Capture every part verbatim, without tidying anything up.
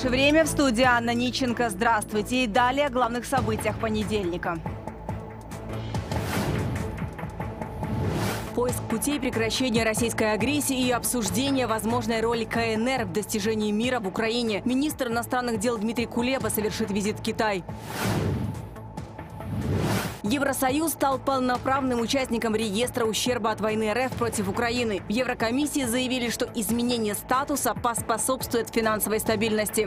наше время. В студии Анна Ниченко. Здравствуйте. И далее о главных событиях понедельника. Поиск путей прекращения российской агрессии и обсуждение возможной роли ка эн эр в достижении мира в Украине. Министр иностранных дел Дмитрий Кулеба совершит визит в Китай. Евросоюз стал полноправным участником реестра ущерба от войны эр эф против Украины. В Еврокомиссии заявили, что изменение статуса поспособствует финансовой стабильности.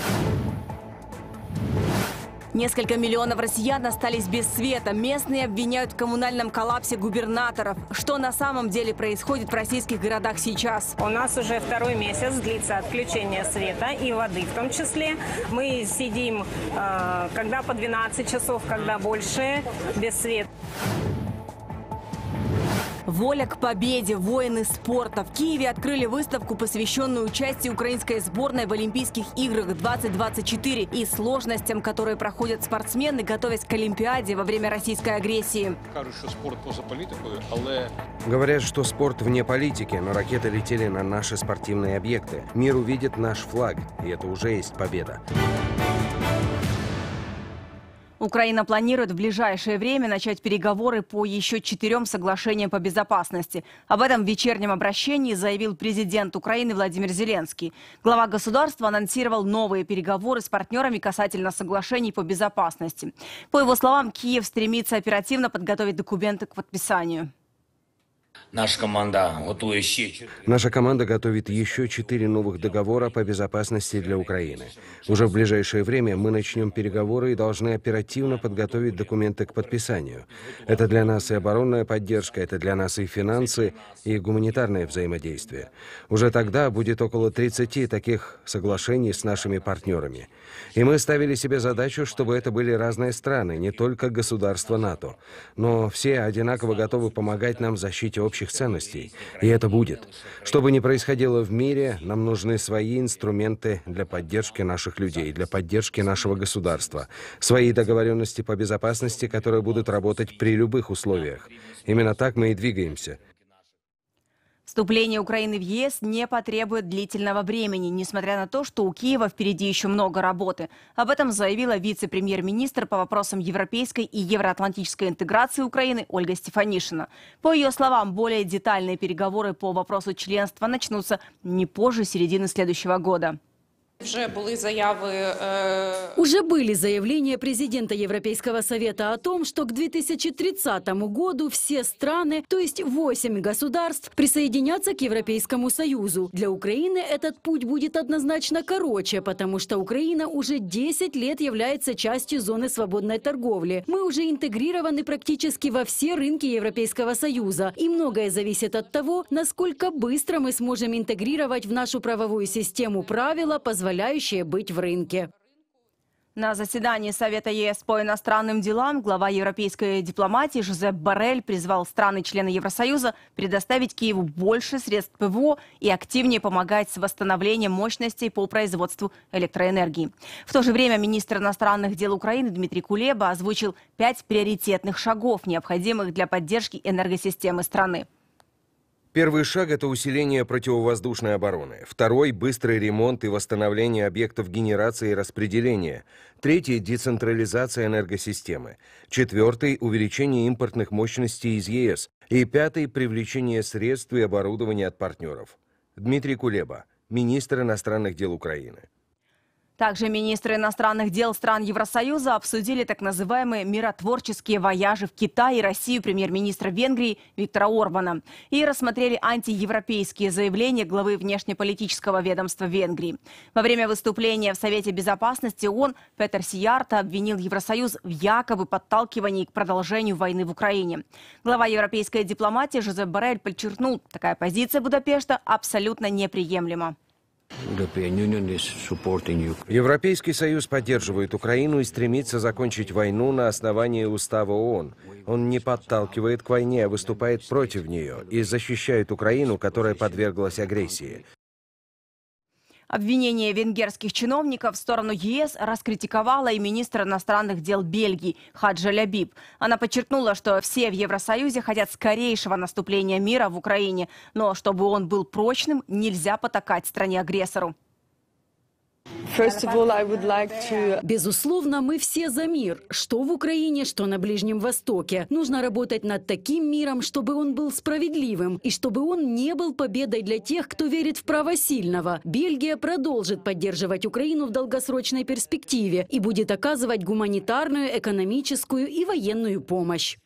Несколько миллионов россиян остались без света. Местные обвиняют в коммунальном коллапсе губернаторов. Что на самом деле происходит в российских городах сейчас? У нас уже второй месяц длится отключение света и воды в том числе. Мы сидим, э, когда по двенадцать часов, когда больше, без света. Воля к победе. Воины спорта. В Киеве открыли выставку, посвященную участию украинской сборной в Олимпийских играх двадцать двадцать четыре и сложностям, которые проходят спортсмены, готовясь к Олимпиаде во время российской агрессии. Говорят, что спорт вне политики, но ракеты летели на наши спортивные объекты. Мир увидит наш флаг, и это уже есть победа. Украина планирует в ближайшее время начать переговоры по еще четырем соглашениям по безопасности. Об этом в вечернем обращении заявил президент Украины Владимир Зеленский. Глава государства анонсировал новые переговоры с партнерами касательно соглашений по безопасности. По его словам, Киев стремится оперативно подготовить документы к подписанию. Наша команда готовит Наша команда готовит еще четыре новых договора по безопасности для Украины. Уже в ближайшее время мы начнем переговоры и должны оперативно подготовить документы к подписанию. Это для нас и оборонная поддержка, это для нас и финансы, и гуманитарное взаимодействие. Уже тогда будет около тридцати таких соглашений с нашими партнерами. И мы ставили себе задачу, чтобы это были разные страны, не только государства НАТО. Но все одинаково готовы помогать нам в защите общих ценностей. И это будет. Что бы ни происходило в мире, нам нужны свои инструменты для поддержки наших людей, для поддержки нашего государства. Свои договоренности по безопасности, которые будут работать при любых условиях. Именно так мы и двигаемся. Вступление Украины в е эс не потребует длительного времени, несмотря на то, что у Киева впереди еще много работы. Об этом заявила вице-премьер-министр по вопросам европейской и евроатлантической интеграции Украины Ольга Стефанишина. По ее словам, более детальные переговоры по вопросу членства начнутся не позже середины следующего года. Уже были заявы, э... Уже были заявления президента Европейского совета о том, что к две тысячи тридцатому году все страны, то есть восемь государств, присоединятся к Европейскому Союзу. Для Украины этот путь будет однозначно короче, потому что Украина уже десять лет является частью зоны свободной торговли. Мы уже интегрированы практически во все рынки Европейского Союза. И многое зависит от того, насколько быстро мы сможем интегрировать в нашу правовую систему правила, позволяющие позволяющие быть в рынке. На заседании Совета е эс по иностранным делам глава европейской дипломатии Жозеп Боррель призвал страны-члены Евросоюза предоставить Киеву больше средств пэ вэ о и активнее помогать с восстановлением мощностей по производству электроэнергии. В то же время министр иностранных дел Украины Дмитрий Кулеба озвучил пять приоритетных шагов, необходимых для поддержки энергосистемы страны. Первый шаг – это усиление противовоздушной обороны. Второй – быстрый ремонт и восстановление объектов генерации и распределения. Третий – децентрализация энергосистемы. Четвертый – увеличение импортных мощностей из е эс. И пятый – привлечение средств и оборудования от партнеров. Дмитрий Кулеба, министр иностранных дел Украины. Также министры иностранных дел стран Евросоюза обсудили так называемые миротворческие вояжи в Китай и Россию премьер-министра Венгрии Виктора Орбана и рассмотрели антиевропейские заявления главы внешнеполитического ведомства Венгрии. Во время выступления в Совете безопасности ООН Петер Сиярто обвинил Евросоюз в якобы подталкивании к продолжению войны в Украине. Глава европейской дипломатии Жозеп Боррель подчеркнул, такая позиция Будапешта абсолютно неприемлема. Европейский Союз поддерживает Украину и стремится закончить войну на основании Устава ООН. Он не подталкивает к войне, а выступает против нее и защищает Украину, которая подверглась агрессии. Обвинение венгерских чиновников в сторону е эс раскритиковала и министр иностранных дел Бельгии Хаджа Лябиб. Она подчеркнула, что все в Евросоюзе хотят скорейшего наступления мира в Украине, но чтобы он был прочным, нельзя потакать стране-агрессору. Безусловно, мы все за мир, что в Украине, что на Ближнем Востоке. Нужно работать над таким миром, чтобы он был справедливым, и чтобы он не был победой для тех, кто верит в право сильного. Бельгия продолжит поддерживать Украину в долгосрочной перспективе и будет оказывать гуманитарную, экономическую и военную помощь.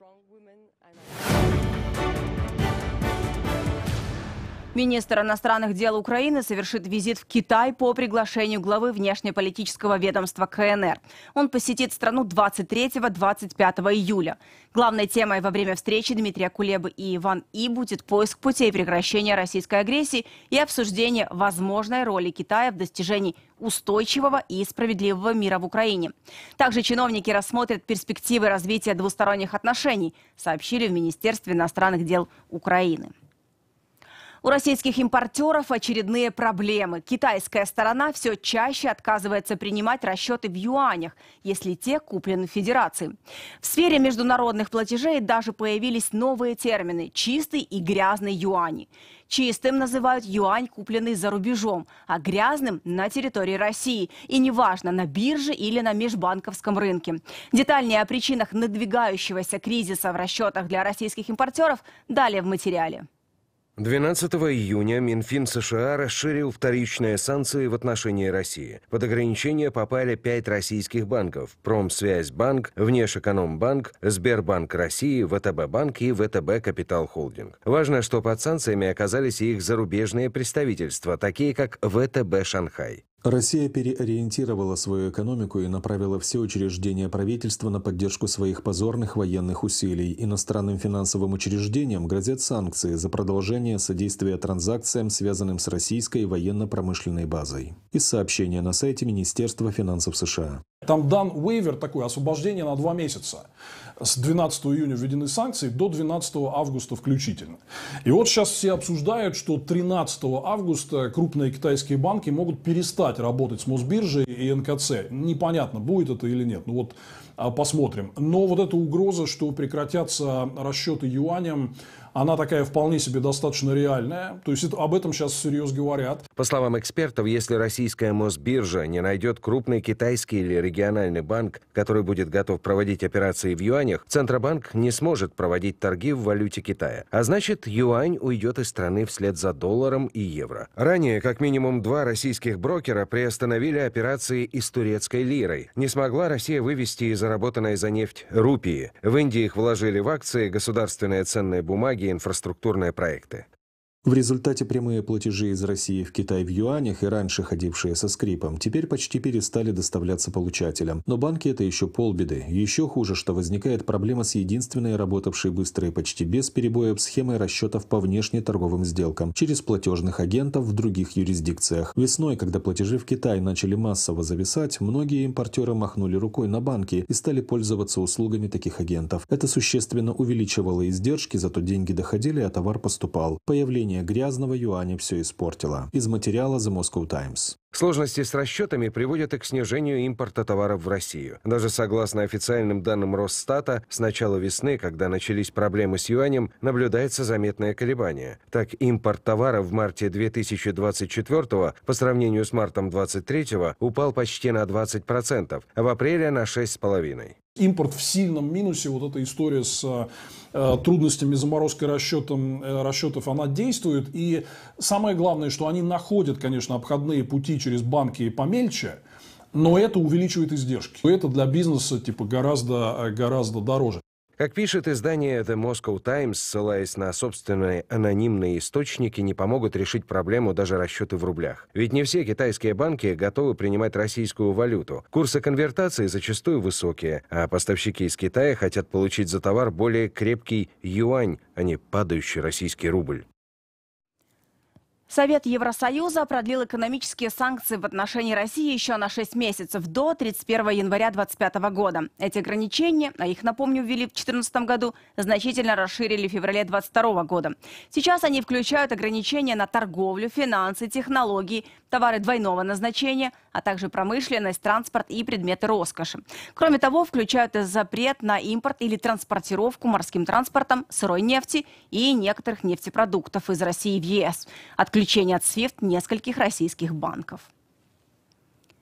Министр иностранных дел Украины совершит визит в Китай по приглашению главы внешнеполитического ведомства ка эн эр. Он посетит страну двадцать третьего — двадцать пятого июля. Главной темой во время встречи Дмитрия Кулебы и Ван И будет поиск путей прекращения российской агрессии и обсуждение возможной роли Китая в достижении устойчивого и справедливого мира в Украине. Также чиновники рассмотрят перспективы развития двусторонних отношений, сообщили в Министерстве иностранных дел Украины. У российских импортеров очередные проблемы. Китайская сторона все чаще отказывается принимать расчеты в юанях, если те куплены в Федерации. В сфере международных платежей даже появились новые термины – чистый и грязный юани. Чистым называют юань, купленный за рубежом, а грязным – на территории России. И неважно, на бирже или на межбанковском рынке. Детальнее о причинах надвигающегося кризиса в расчетах для российских импортеров далее в материале. двенадцатого июня Минфин США расширил вторичные санкции в отношении России. Под ограничения попали пять российских банков – Промсвязьбанк, Внешэкономбанк, Сбербанк России, вэ тэ бэ банк и вэ тэ бэ Капитал Холдинг. Важно, что под санкциями оказались и их зарубежные представительства, такие как вэ тэ бэ Шанхай. Россия переориентировала свою экономику и направила все учреждения правительства на поддержку своих позорных военных усилий. Иностранным финансовым учреждениям грозят санкции за продолжение содействия транзакциям, связанным с российской военно-промышленной базой. Из сообщения на сайте Министерства финансов США. Там дан вейвер, такое освобождение на два месяца. С двенадцатого июня введены санкции до двенадцатого августа включительно. И вот сейчас все обсуждают, что тринадцатого августа крупные китайские банки могут перестать работать с Мосбиржей и эн ка цэ. Непонятно, будет это или нет. Ну вот посмотрим. Но вот эта угроза, что прекратятся расчеты юанем, она такая вполне себе достаточно реальная. То есть это, об этом сейчас всерьез говорят. По словам экспертов, если российская Мосбиржа не найдет крупный китайский или региональный банк, который будет готов проводить операции в юанях, Центробанк не сможет проводить торги в валюте Китая. А значит, юань уйдет из страны вслед за долларом и евро. Ранее как минимум два российских брокера приостановили операции и с турецкой лирой. Не смогла Россия вывести и заработанной за нефть рупии. В Индии их вложили в акции, государственные ценные бумаги и инфраструктурные проекты. В результате прямые платежи из России в Китай в юанях и раньше ходившие со скрипом теперь почти перестали доставляться получателям. Но банки – это еще полбеды. Еще хуже, что возникает проблема с единственной работавшей быстро и почти без перебоев схемой расчетов по внешнеторговым сделкам через платежных агентов в других юрисдикциях. Весной, когда платежи в Китай начали массово зависать, многие импортеры махнули рукой на банки и стали пользоваться услугами таких агентов. Это существенно увеличивало издержки, зато деньги доходили, а товар поступал. Появление грязного юаня все испортило. Из материала The Moscow Times. Сложности с расчетами приводят и к снижению импорта товаров в Россию. Даже согласно официальным данным Росстата, с начала весны, когда начались проблемы с юанем, наблюдается заметное колебание. Так, импорт товаров в марте две тысячи двадцать четвёртого по сравнению с мартом две тысячи двадцать третьего упал почти на двадцать процентов, а в апреле на шесть целых пять десятых процента. Импорт в сильном минусе, вот эта история с э, трудностями заморозкой расчетом, э, расчетов, она действует. И самое главное, что они находят, конечно, обходные пути через банки помельче, но это увеличивает издержки. Это для бизнеса типа гораздо, гораздо дороже. Как пишет издание The Moscow Times, ссылаясь на собственные анонимные источники, не помогут решить проблему даже расчеты в рублях. Ведь не все китайские банки готовы принимать российскую валюту. Курсы конвертации зачастую высокие, а поставщики из Китая хотят получить за товар более крепкий юань, а не падающий российский рубль. Совет Евросоюза продлил экономические санкции в отношении России еще на шесть месяцев, до тридцать первого января две тысячи двадцать пятого года. Эти ограничения, а их, напомню, ввели в две тысячи четырнадцатом году, значительно расширили в феврале две тысячи двадцать второго года. Сейчас они включают ограничения на торговлю, финансы, технологии, товары двойного назначения, а также промышленность, транспорт и предметы роскоши. Кроме того, включают и запрет на импорт или транспортировку морским транспортом сырой нефти и некоторых нефтепродуктов из России в е эс. Отключение от свифт нескольких российских банков.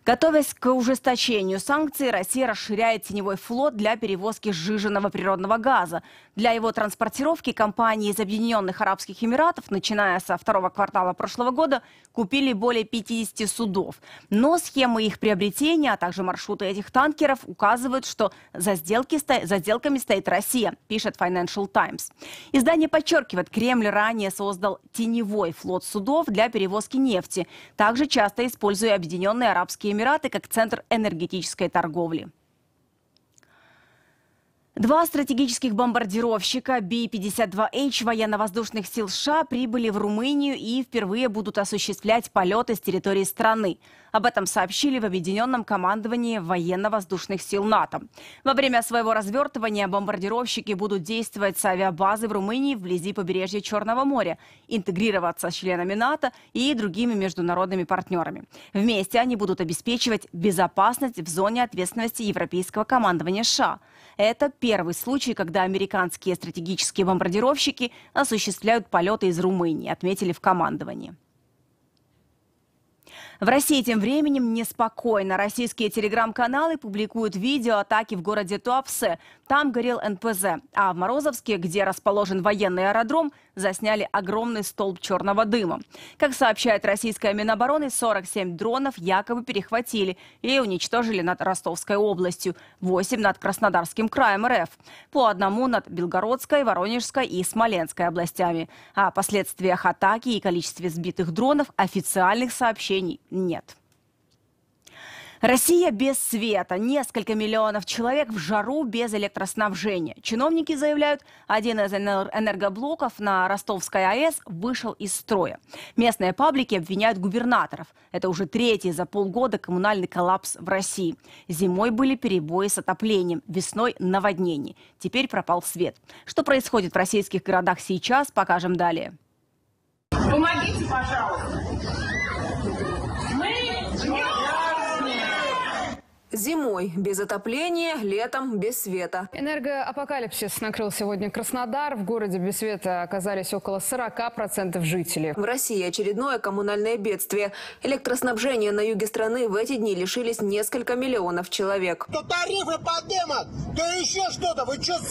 Готовясь к ужесточению санкций, Россия расширяет теневой флот для перевозки сжиженного природного газа. Для его транспортировки компании из Объединенных Арабских Эмиратов, начиная со второго квартала прошлого года, купили более пятидесяти судов. Но схемы их приобретения, а также маршруты этих танкеров указывают, что за, сделки, за сделками стоит Россия, пишет Financial Times. Издание подчеркивает, Кремль ранее создал теневой флот судов для перевозки нефти, также часто используя Объединенные Арабские Эмираты как центр энергетической торговли. Два стратегических бомбардировщика Би пятьдесят два Эйч военно-воздушных сил США прибыли в Румынию и впервые будут осуществлять полеты с территории страны. Об этом сообщили в Объединенном командовании военно-воздушных сил НАТО. Во время своего развертывания бомбардировщики будут действовать с авиабазы в Румынии вблизи побережья Черного моря, интегрироваться с членами НАТО и другими международными партнерами. Вместе они будут обеспечивать безопасность в зоне ответственности Европейского командования США. Это первый случай, когда американские стратегические бомбардировщики осуществляют полеты из Румынии, отметили в командовании. В России тем временем неспокойно. Российские телеграм-каналы публикуют видео атаки в городе Туапсе. Там горел эн пэ зэ. А в Морозовске, где расположен военный аэродром, засняли огромный столб черного дыма. Как сообщает российская Минобороны, сорок семь дронов якобы перехватили и уничтожили над Ростовской областью, восемь над Краснодарским краем эр эф, по одному над Белгородской, Воронежской и Смоленской областями. О последствиях атаки и количестве сбитых дронов официальных сообщений нет. Россия без света. Несколько миллионов человек в жару без электроснабжения. Чиновники заявляют, один из энергоблоков на Ростовской а эс вышел из строя. Местные паблики обвиняют губернаторов. Это уже третий за полгода коммунальный коллапс в России. Зимой были перебои с отоплением, весной наводнение. Теперь пропал свет. Что происходит в российских городах сейчас, покажем далее. Помогите, пожалуйста. Зимой без отопления, летом без света. Энергоапокалипсис накрыл сегодня Краснодар. В городе без света оказались около сорока процентов жителей. В России очередное коммунальное бедствие. Электроснабжения на юге страны в эти дни лишились несколько миллионов человек. То тарифы поднимут, то еще что-то. Вы что, с***?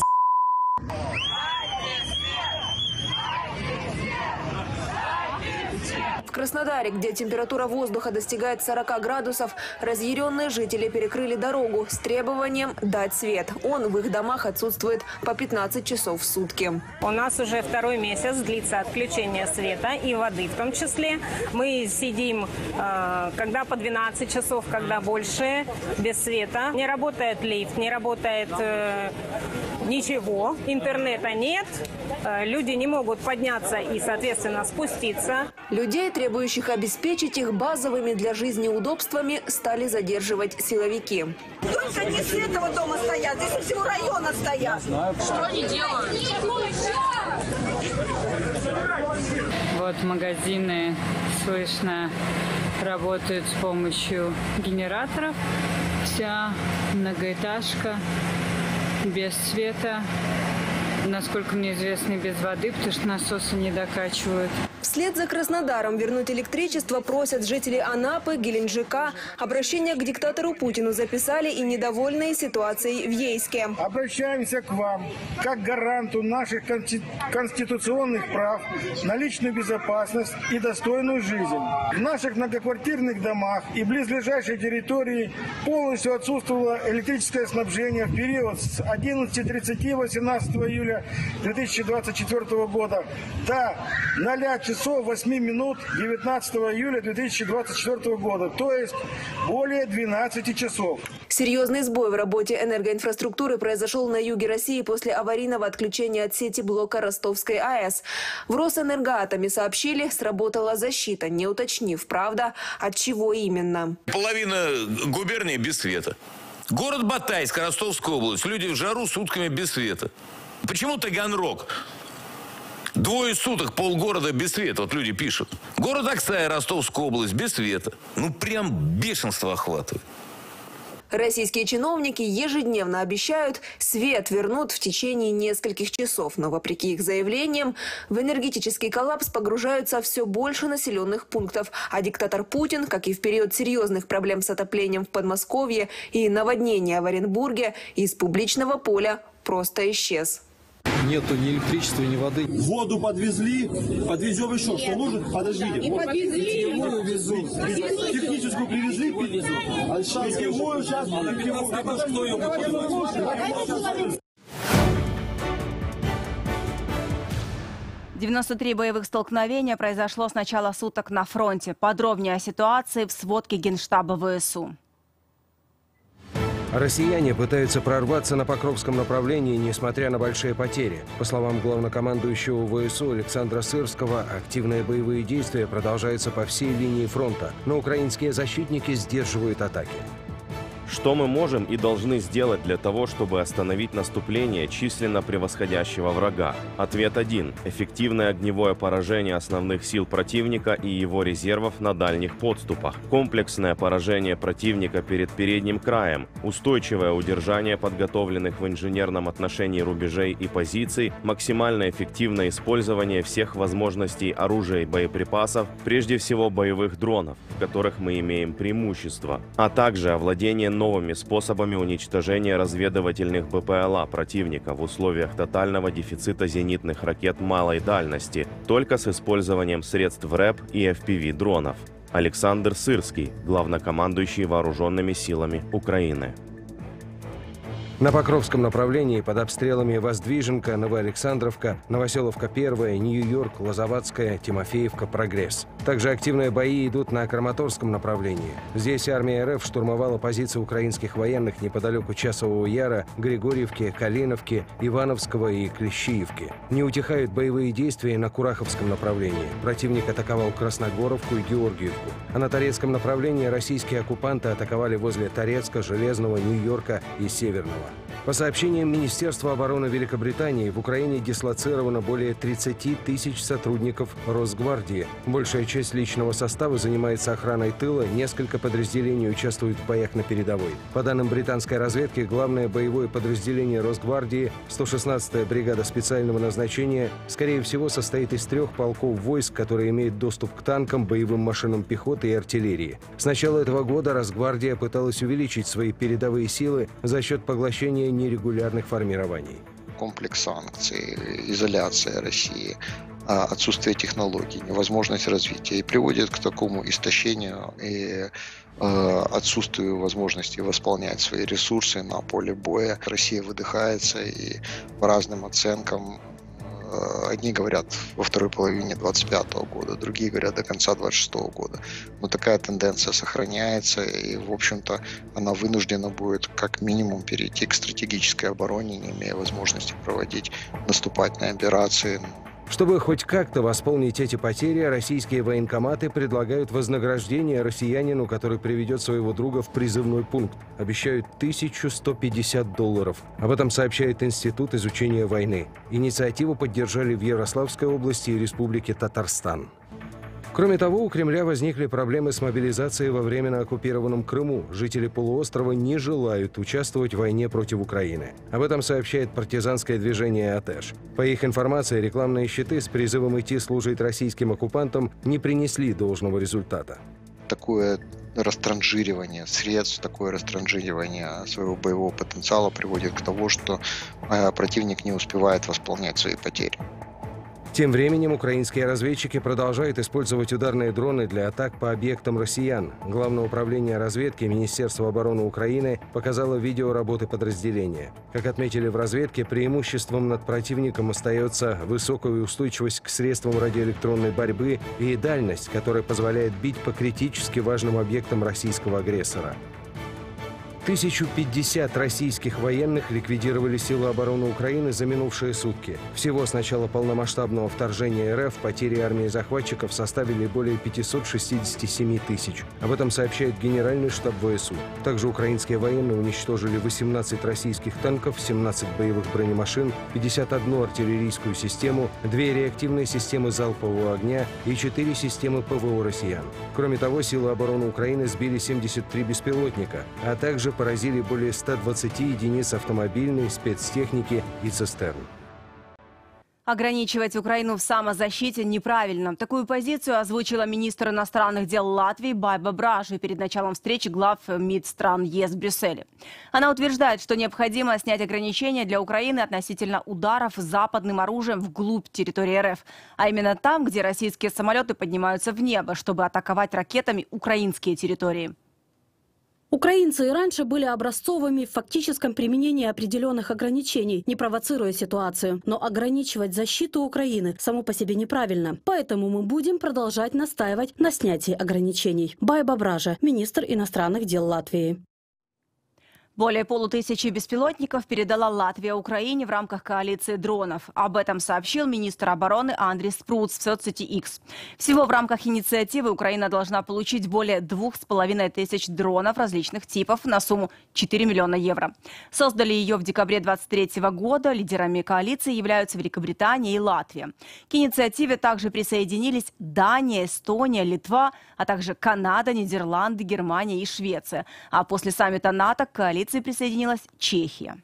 В Краснодаре, где температура воздуха достигает сорока градусов, разъяренные жители перекрыли дорогу с требованием дать свет. Он в их домах отсутствует по пятнадцать часов в сутки. У нас уже второй месяц длится отключение света и воды в том числе. Мы сидим, э, когда по двенадцать часов, когда больше, без света. Не работает лифт, не работает э, ничего, интернета нет. Э, люди не могут подняться и, соответственно, спуститься. Людей, требующих обеспечить их базовыми для жизни удобствами, стали задерживать силовики. Только не с этого дома стоят, здесь всего района стоят. Что они делают? Вот магазины, слышно, работают с помощью генераторов. Вся многоэтажка без света. Насколько мне известно, без воды, потому что насосы не докачивают. Вслед за Краснодаром вернуть электричество просят жители Анапы, Геленджика. Обращение к диктатору Путину записали и недовольные ситуацией в Ейске. Обращаемся к вам, как гаранту наших конституционных прав на личную безопасность и достойную жизнь. В наших многоквартирных домах и близлежащей территории полностью отсутствовало электрическое снабжение в период с одиннадцати тридцати восемнадцатого июля две тысячи двадцать четвёртого года до ноля часов восьми минут девятнадцатого июля две тысячи двадцать четвёртого года, то есть более двенадцати часов. Серьезный сбой в работе энергоинфраструктуры произошел на юге России после аварийного отключения от сети блока Ростовской а эс. В Росэнергоатоме сообщили, сработала защита, не уточнив, правда, от чего именно. Половина губернии без света. Город Батайск, Ростовская область. Люди в жару сутками без света. Почему Таганрог? Двое суток полгорода без света, вот люди пишут. Город Аксай, Ростовская область, без света. Ну, прям бешенство охватывает. Российские чиновники ежедневно обещают, свет вернут в течение нескольких часов. Но вопреки их заявлениям, в энергетический коллапс погружаются все больше населенных пунктов. А диктатор Путин, как и в период серьезных проблем с отоплением в Подмосковье и наводнения в Оренбурге, из публичного поля просто исчез. Нету ни электричества, ни воды. Воду подвезли, подвезем еще. Что нужно? Подождите. Не подвезли. Техническую привезли, подвезем. А сейчас питьевую, сейчас питьевую. девяносто три боевых столкновения произошло с начала суток на фронте. Подробнее о ситуации в сводке Генштаба ВСУ. Россияне пытаются прорваться на Покровском направлении, несмотря на большие потери. По словам главнокомандующего ВСУ Александра Сырского, активные боевые действия продолжаются по всей линии фронта, но украинские защитники сдерживают атаки. Что мы можем и должны сделать для того, чтобы остановить наступление численно превосходящего врага? Ответ один. Эффективное огневое поражение основных сил противника и его резервов на дальних подступах. Комплексное поражение противника перед передним краем. Устойчивое удержание подготовленных в инженерном отношении рубежей и позиций. Максимально эффективное использование всех возможностей оружия и боеприпасов, прежде всего боевых дронов, в которых мы имеем преимущество. А также овладение новыми способами уничтожения разведывательных БПЛА противника в условиях тотального дефицита зенитных ракет малой дальности, только с использованием средств РЭП и эф пи ви-дронов. Александр Сырский, главнокомандующий вооруженными силами Украины. На Покровском направлении под обстрелами Воздвиженка, Новоалександровка, Новоселовка первая, Нью-Йорк, Лозоватская, Тимофеевка, Прогресс. Также активные бои идут на Краматорском направлении. Здесь армия РФ штурмовала позиции украинских военных неподалеку Часового Яра, Григорьевки, Калиновки, Ивановского и Клещиевки. Не утихают боевые действия на Кураховском направлении. Противник атаковал Красногоровку и Георгиевку. А на Торецком направлении российские оккупанты атаковали возле Торецка, Железного, Нью-Йорка и Северного. По сообщениям Министерства обороны Великобритании, в Украине дислоцировано более тридцати тысяч сотрудников Росгвардии. Большая часть личного состава занимается охраной тыла, несколько подразделений участвуют в боях на передовой. По данным британской разведки, главное боевое подразделение Росгвардии, сто шестнадцатая бригада специального назначения, скорее всего, состоит из трех полков войск, которые имеют доступ к танкам, боевым машинам пехоты и артиллерии. С начала этого года Росгвардия пыталась увеличить свои передовые силы за счет поглощения нерегулярных формирований. Комплекс санкций, изоляция России, отсутствие технологий, невозможность развития и приводит к такому истощению и отсутствию возможности восполнять свои ресурсы на поле боя. Россия выдыхается, и по разным оценкам одни говорят во второй половине двадцать пятого года, другие говорят до конца двадцать шестого года. Но такая тенденция сохраняется, и, в общем-то, она вынуждена будет как минимум перейти к стратегической обороне, не имея возможности проводить наступательные операции. Чтобы хоть как-то восполнить эти потери, российские военкоматы предлагают вознаграждение россиянину, который приведет своего друга в призывной пункт. Обещают тысячу сто пятьдесят долларов. Об этом сообщает Институт изучения войны. Инициативу поддержали в Ярославской области и Республике Татарстан. Кроме того, у Кремля возникли проблемы с мобилизацией во временно оккупированном Крыму. Жители полуострова не желают участвовать в войне против Украины. Об этом сообщает партизанское движение «Атэш». По их информации, рекламные щиты с призывом идти служить российским оккупантам не принесли должного результата. Такое растранжиривание средств, такое растранжиривание своего боевого потенциала приводит к тому, что противник не успевает восполнять свои потери. Тем временем украинские разведчики продолжают использовать ударные дроны для атак по объектам россиян. Главное управление разведки Министерства обороны Украины показало видео работы подразделения. Как отметили в разведке, преимуществом над противником остается высокая устойчивость к средствам радиоэлектронной борьбы и дальность, которая позволяет бить по критически важным объектам российского агрессора. тысяча пятьдесят российских военных ликвидировали силы обороны Украины за минувшие сутки. Всего с начала полномасштабного вторжения РФ потери армии захватчиков составили более пятисот шестидесяти семи тысяч. Об этом сообщает Генеральный штаб ВСУ. Также украинские военные уничтожили восемнадцать российских танков, семнадцать боевых бронемашин, пятьдесят одну артиллерийскую систему, две реактивные системы залпового огня и четыре системы ПВО россиян. Кроме того, силы обороны Украины сбили семьдесят три беспилотника, а также поразили более ста двадцати единиц автомобильной, спецтехники и цистерн. Ограничивать Украину в самозащите неправильно. Такую позицию озвучила министр иностранных дел Латвии Байба Бража перед началом встречи глав МИД стран ЕС в Брюсселе. Она утверждает, что необходимо снять ограничения для Украины относительно ударов западным оружием вглубь территории РФ. А именно там, где российские самолеты поднимаются в небо, чтобы атаковать ракетами украинские территории. Украинцы и раньше были образцовыми в фактическом применении определенных ограничений, не провоцируя ситуацию. Но ограничивать защиту Украины само по себе неправильно. Поэтому мы будем продолжать настаивать на снятии ограничений. Байба Бража, министр иностранных дел Латвии. Более полутысячи беспилотников передала Латвия Украине в рамках коалиции дронов. Об этом сообщил министр обороны Андрис Спруц в соцсети X. Всего в рамках инициативы Украина должна получить более двух с половиной тысяч дронов различных типов на сумму четыре миллиона евро. Создали ее в декабре две тысячи двадцать третьего года. Лидерами коалиции являются Великобритания и Латвия. К инициативе также присоединились Дания, Эстония, Литва, а также Канада, Нидерланды, Германия и Швеция. А после саммита НАТО к коалиции присоединилась Чехия.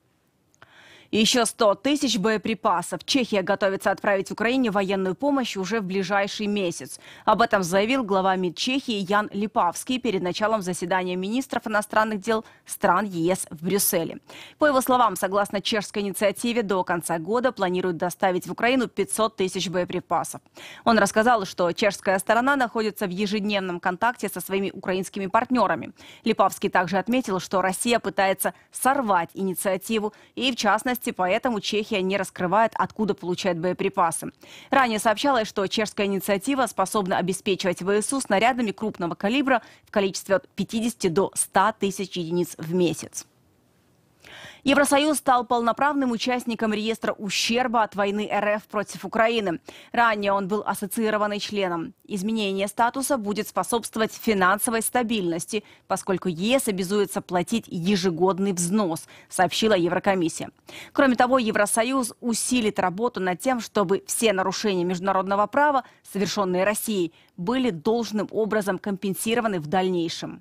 Еще сто тысяч боеприпасов. Чехия готовится отправить Украине военную помощь уже в ближайший месяц. Об этом заявил глава МИД Чехии Ян Липавский перед началом заседания министров иностранных дел стран ЕС в Брюсселе. По его словам, согласно чешской инициативе, до конца года планируют доставить в Украину пятьсот тысяч боеприпасов. Он рассказал, что чешская сторона находится в ежедневном контакте со своими украинскими партнерами. Липавский также отметил, что Россия пытается сорвать инициативу и, в частности, поэтому Чехия не раскрывает, откуда получает боеприпасы. Ранее сообщалось, что чешская инициатива способна обеспечивать ВСУ снарядами крупного калибра в количестве от пятидесяти до ста тысяч единиц в месяц. Евросоюз стал полноправным участником реестра ущерба от войны РФ против Украины. Ранее он был ассоциированным членом. Изменение статуса будет способствовать финансовой стабильности, поскольку ЕС обязуется платить ежегодный взнос, сообщила Еврокомиссия. Кроме того, Евросоюз усилит работу над тем, чтобы все нарушения международного права, совершенные Россией, были должным образом компенсированы в дальнейшем.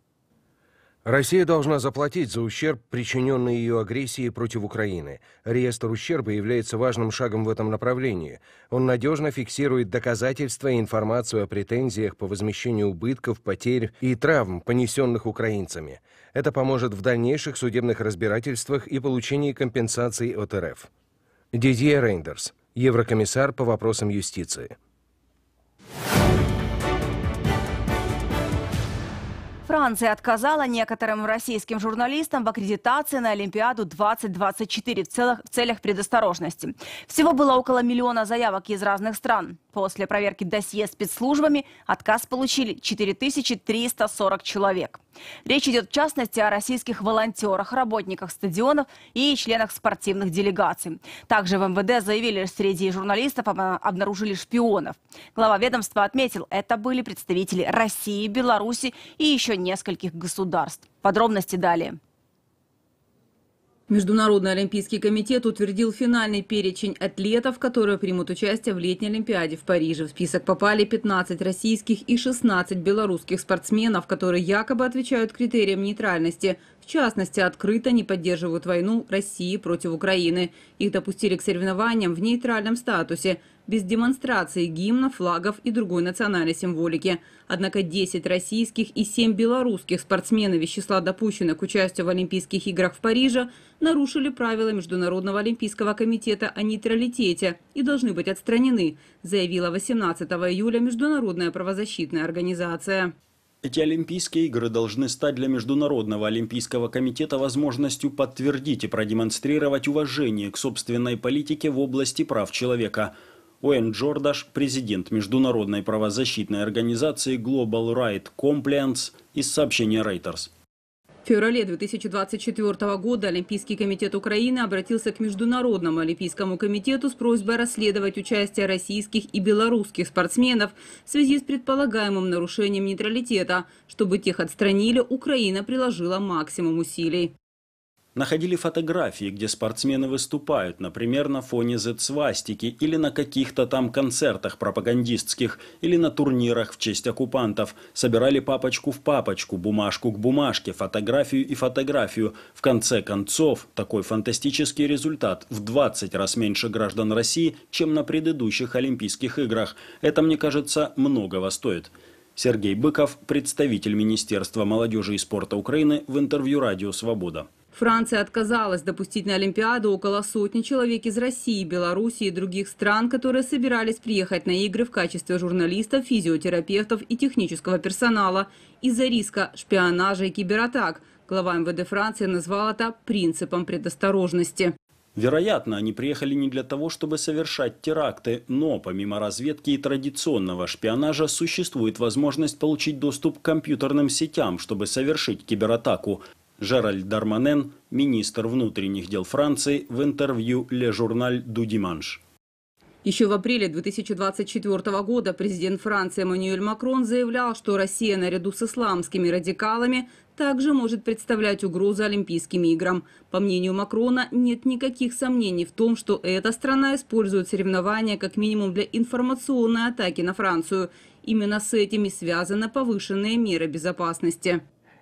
Россия должна заплатить за ущерб, причиненный ее агрессией против Украины. Реестр ущерба является важным шагом в этом направлении. Он надежно фиксирует доказательства и информацию о претензиях по возмещению убытков, потерь и травм, понесенных украинцами. Это поможет в дальнейших судебных разбирательствах и получении компенсаций от РФ. Дидье Рейндерс, еврокомиссар по вопросам юстиции. Франция отказала некоторым российским журналистам в аккредитации на Олимпиаду двадцать двадцать четыре в целях, в целях предосторожности. Всего было около миллиона заявок из разных стран. После проверки досье спецслужбами отказ получили четыре тысячи триста сорок человек. Речь идет в частности о российских волонтерах, работниках стадионов и членах спортивных делегаций. Также в эм вэ дэ заявили, что среди журналистов обнаружили шпионов. Глава ведомства отметил, это были представители России, Беларуси и еще нескольких государств. Подробности далее. Международный олимпийский комитет утвердил финальный перечень атлетов, которые примут участие в летней Олимпиаде в Париже. В список попали пятнадцать российских и шестнадцать белорусских спортсменов, которые якобы отвечают критериям нейтральности. В частности, открыто не поддерживают войну России против Украины. Их допустили к соревнованиям в нейтральном статусе, без демонстрации гимна, флагов и другой национальной символики. Однако десять российских и семь белорусских спортсменов из числа допущенных к участию в Олимпийских играх в Париже нарушили правила Международного олимпийского комитета о нейтралитете и должны быть отстранены, заявила восемнадцатого июля Международная правозащитная организация. Эти Олимпийские игры должны стать для Международного олимпийского комитета возможностью подтвердить и продемонстрировать уважение к собственной политике в области прав человека. Уэн Джордаш, президент Международной правозащитной организации Global Right Compliance, из сообщения Reuters. В феврале две тысячи двадцать четвёртого года Олимпийский комитет Украины обратился к Международному олимпийскому комитету с просьбой расследовать участие российских и белорусских спортсменов в связи с предполагаемым нарушением нейтралитета. Чтобы тех отстранили, Украина приложила максимум усилий. Находили фотографии, где спортсмены выступают, например, на фоне зет-свастики или на каких-то там концертах пропагандистских или на турнирах в честь оккупантов. Собирали папочку в папочку, бумажку к бумажке, фотографию и фотографию. В конце концов, такой фантастический результат. В двадцать раз меньше граждан России, чем на предыдущих Олимпийских играх. Это, мне кажется, многого стоит. Сергей Быков, представитель Министерства молодежи и спорта Украины, в интервью «Радио Свобода». Франция отказалась допустить на Олимпиаду около сотни человек из России, Беларуси и других стран, которые собирались приехать на игры в качестве журналистов, физиотерапевтов и технического персонала из-за риска шпионажа и кибератак. Глава эм вэ дэ Франции назвал это принципом предосторожности. Вероятно, они приехали не для того, чтобы совершать теракты, но помимо разведки и традиционного шпионажа существует возможность получить доступ к компьютерным сетям, чтобы совершить кибератаку. Жеральд Дарманен, министр внутренних дел Франции, в интервью «Ле Журналь ду Диманш». Еще в апреле две тысячи двадцать четвёртого года президент Франции Эммануэль Макрон заявлял, что Россия наряду с исламскими радикалами также может представлять угрозу Олимпийским играм. По мнению Макрона, нет никаких сомнений в том, что эта страна использует соревнования как минимум для информационной атаки на Францию. Именно с этим и связаны повышенные меры безопасности.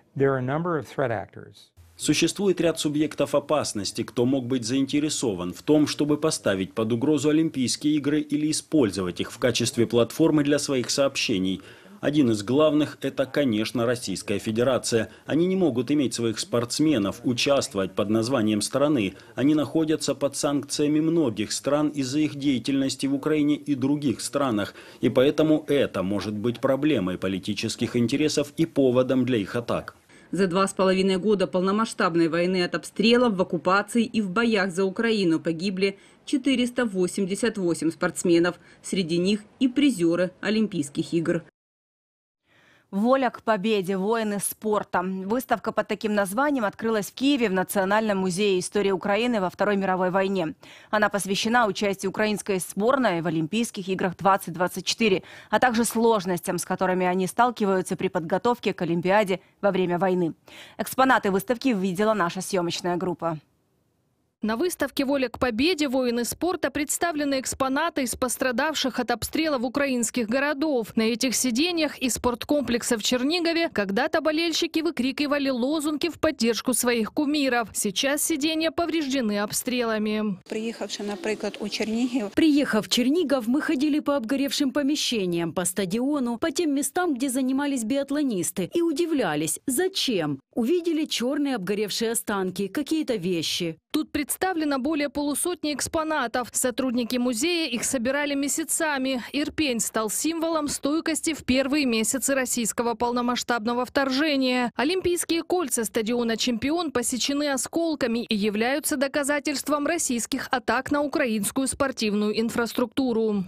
Существует ряд субъектов опасности, кто мог быть заинтересован в том, чтобы поставить под угрозу Олимпийские игры или использовать их в качестве платформы для своих сообщений. Один из главных – это, конечно, Российская Федерация. Они не могут иметь своих спортсменов, участвовать под названием страны. Они находятся под санкциями многих стран из-за их деятельности в Украине и других странах. И поэтому это может быть проблемой политических интересов и поводом для их атак. За два с половиной года полномасштабной войны от обстрелов, в оккупации и в боях за Украину погибли четыреста восемьдесят восемь спортсменов. Среди них и призеры Олимпийских игр. «Воля к победе. Воины спорта». Выставка под таким названием открылась в Киеве в Национальном музее истории Украины во Второй мировой войне. Она посвящена участию украинской сборной в Олимпийских играх двадцать двадцать четыре, а также сложностям, с которыми они сталкиваются при подготовке к Олимпиаде во время войны. Экспонаты выставки видела наша съемочная группа. На выставке «Воля к победе. Воины спорта» представлены экспонаты из пострадавших от обстрелов украинских городов. На этих сиденьях из спорткомплекса в Чернигове когда-то болельщики выкрикивали лозунги в поддержку своих кумиров. Сейчас сиденья повреждены обстрелами. Приехавши, например, у Чернигов. Приехав в Чернигов, мы ходили по обгоревшим помещениям, по стадиону, по тем местам, где занимались биатлонисты, и удивлялись, зачем. Увидели черные обгоревшие останки, какие-то вещи. Тут представлено более полусотни экспонатов. Сотрудники музея их собирали месяцами. Ирпень стал символом стойкости в первые месяцы российского полномасштабного вторжения. Олимпийские кольца стадиона «Чемпион» посечены осколками и являются доказательством российских атак на украинскую спортивную инфраструктуру.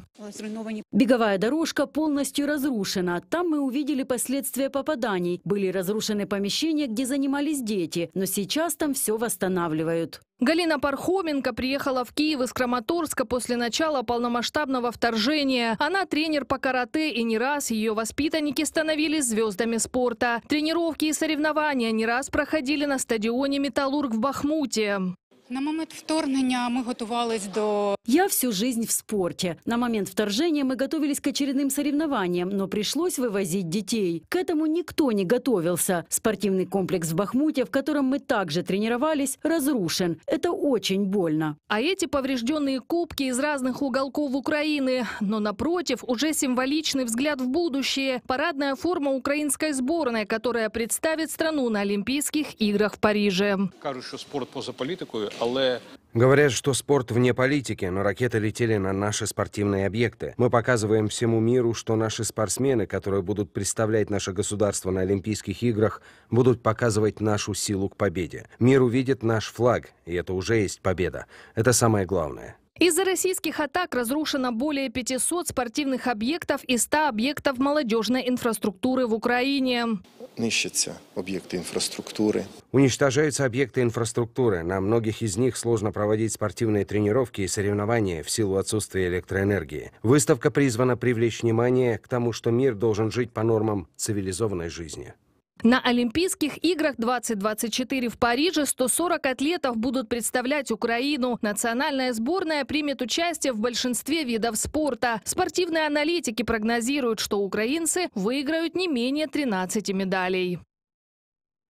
Беговая дорожка полностью разрушена. Там мы увидели последствия попаданий. Были разрушены помещения, где занимались дети, но сейчас там все восстанавливают. Галина Пархоменко приехала в Киев из Краматорска после начала полномасштабного вторжения. Она тренер по карате, и не раз ее воспитанники становились звездами спорта. Тренировки и соревнования не раз проходили на стадионе «Металлург» в Бахмуте. На момент вторгнення мы готовились до... Я всю жизнь в спорте. На момент вторжения мы готовились к очередным соревнованиям, но пришлось вывозить детей. К этому никто не готовился. Спортивный комплекс в Бахмуте, в котором мы также тренировались, разрушен. Это очень больно. А эти поврежденные кубки из разных уголков Украины. Но напротив, уже символичный взгляд в будущее. Парадная форма украинской сборной, которая представит страну на Олимпийских играх в Париже. Кажут, что спорт поза политикой. Говорят, что спорт вне политики, но ракеты летели на наши спортивные объекты. Мы показываем всему миру, что наши спортсмены, которые будут представлять наше государство на Олимпийских играх, будут показывать нашу силу к победе. Мир увидит наш флаг, и это уже есть победа. Это самое главное. Из-за российских атак разрушено более пятисот спортивных объектов и ста объектов молодежной инфраструктуры в Украине. Нищатся объекты инфраструктуры. Уничтожаются объекты инфраструктуры. На многих из них сложно проводить спортивные тренировки и соревнования в силу отсутствия электроэнергии. Выставка призвана привлечь внимание к тому, что мир должен жить по нормам цивилизованной жизни. На Олимпийских играх двадцать двадцать четыре в Париже сто сорок атлетов будут представлять Украину. Национальная сборная примет участие в большинстве видов спорта. Спортивные аналитики прогнозируют, что украинцы выиграют не менее тринадцати медалей.